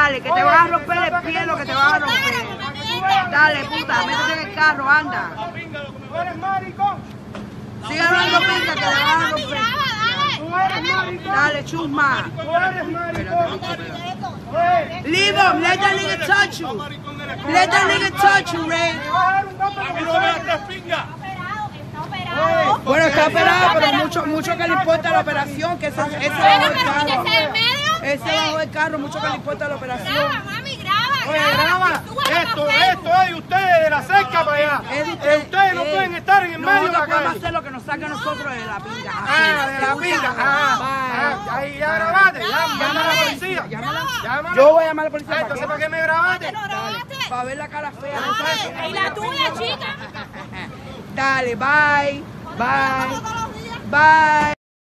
Dale, que te vas a romper el pie, lo que te vas a romper. Dale, puta, métete en el carro, anda. ¿Tú eres maricón? Sigue hablando pinga, que te vas a romper. ¿Tú eres maricón? Dale, chusma. ¿Tú eres maricón? Leave him, let that nigga touch you. Let that nigga touch you, Ray. Bueno, está operado, pero mucho que le importa la operación, que ese bajó el carro. Ese bajó el carro, mucho que le importa la operación. Graba, mami, graba. Oye, graba. Esto es ustedes de la cerca para allá. Ustedes no pueden estar en el medio de la Nosotros podemos calle. hacer lo que nos saca a nosotros de la pinga. Ah, de la pinga. Ahí ya grabaste. Llama a la policía. Llámala. Yo voy a llamar a la policía. Entonces, ¿para qué me grabaste? Para ver la cara fea. Y la tuya, chica. Dale, bye. Bye. Bye.